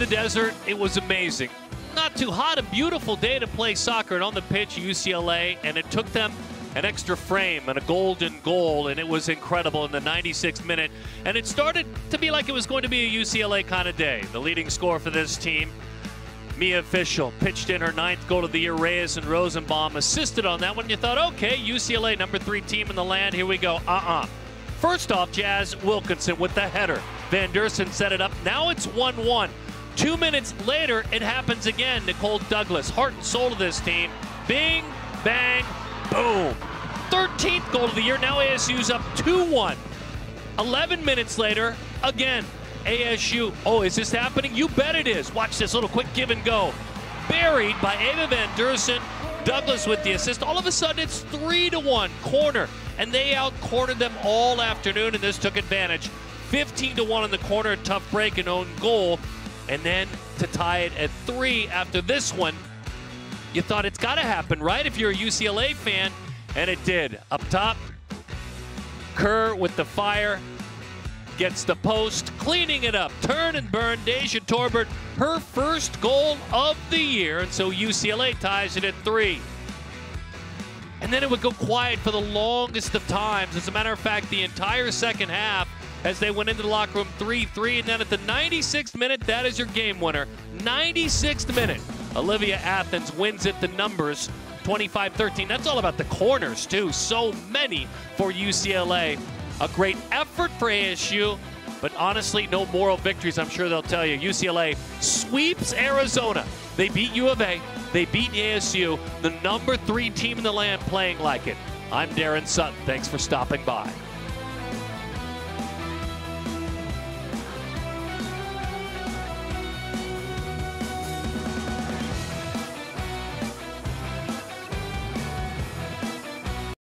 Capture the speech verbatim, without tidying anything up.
the desert. It was amazing. Not too hot, a beautiful day to play soccer. And on the pitch, U C L A, and it took them an extra frame and a golden goal, and it was incredible in the ninety-sixth minute. And it started to be like it was going to be a U C L A kind of day. The leading scorer for this team, Mia Fischel, pitched in her ninth goal of the year. Reyes and Rosenbaum assisted on that one. You thought, okay, U C L A, number three team in the land. Here we go. Uh-uh. First off, Jazz Wilkinson with the header. Van Dersen set it up. Now it's one one. Two minutes later, it happens again. Nicole Douglas, heart and soul of this team. Bing, bang, boom. thirteenth goal of the year. Now A S U's up two one. eleven minutes later, again, A S U. Oh, is this happening? You bet it is. Watch this little quick give and go. Buried by Ava Van Dersen. Douglas with the assist. All of a sudden, it's three to one corner. And they out-cornered them all afternoon, and this took advantage. fifteen to one in the corner, tough break and own goal. And then to tie it at three after this one, you thought it's got to happen, right? If you're a U C L A fan, and it did. Up top, Kerr with the fire, gets the post, cleaning it up. Turn and burn, Deja Torbert, her first goal of the year, and so U C L A ties it at three. And then it would go quiet for the longest of times. As a matter of fact, the entire second half, as they went into the locker room three three, and then at the ninety-sixth minute, that is your game winner. ninety-sixth minute, Olivia Athens wins it the numbers, twenty-five thirteen. That's all about the corners, too. So many for U C L A. A great effort for A S U, but honestly, no moral victories, I'm sure they'll tell you. U C L A sweeps Arizona. They beat U of A. They beat A S U, the number three team in the land playing like it. I'm Darren Sutton. Thanks for stopping by.